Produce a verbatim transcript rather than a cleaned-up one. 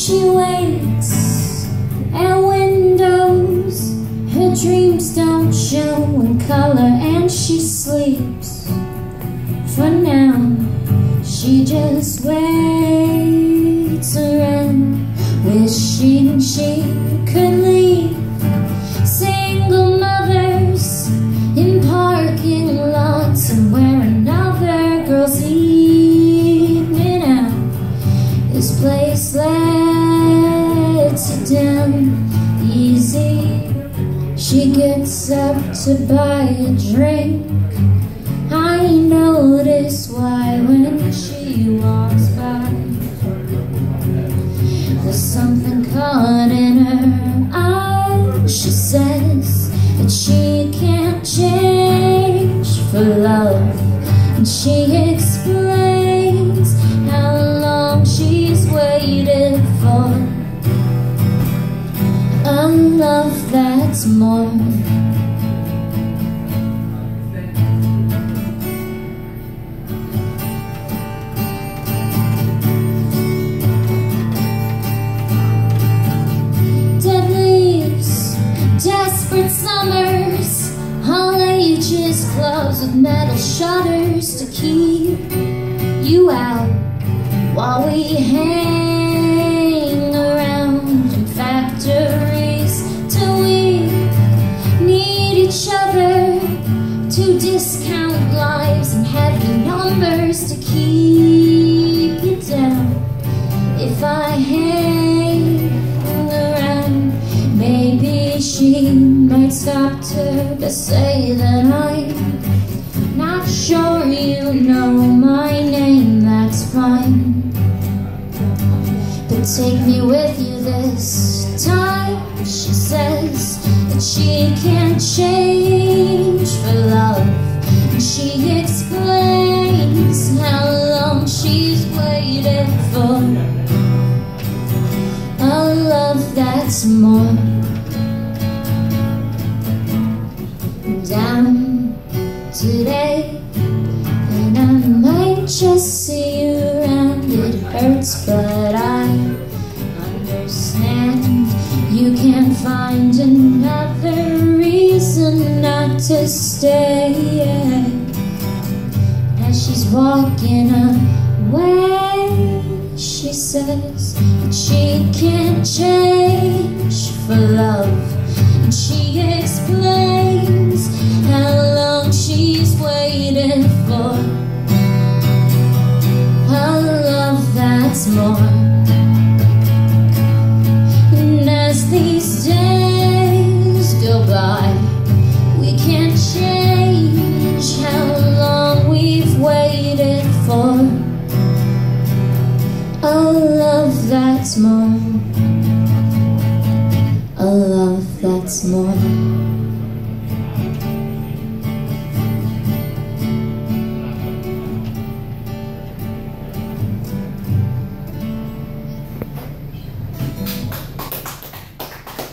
She waits at windows, her dreams don't show in color, and she sleeps. For now, she just waits around, wishing she could leave. Single mothers in parking lots, and where another girl's evening out. This place lets her down easy. She gets up to buy a drink. I notice why when she walks by. There's something caught in her eye. She says that she can't change for love, and she explains how long she's waited for a love that's more. Dead leaves, desperate summers, all ages clubs with metal shutters to keep you out, while we hang around in factories till we need each other to discount lives and heavy numbers to keep you down. If I hang around, maybe she might stop to, to say that I'm not sure you know my name. That's fine, but take me with you this time. She says that she can't change for love, and she explains how long she's waited for a love that's more. Down today, and I might just see you around. It hurts, but I understand. You can't find another reason not to stay. As she's walking away, she says that she can't change for love, and she explains how long she's waited for a love that's more. And as these days go by, we can't change how long we've waited for a love that's more, a love that's more.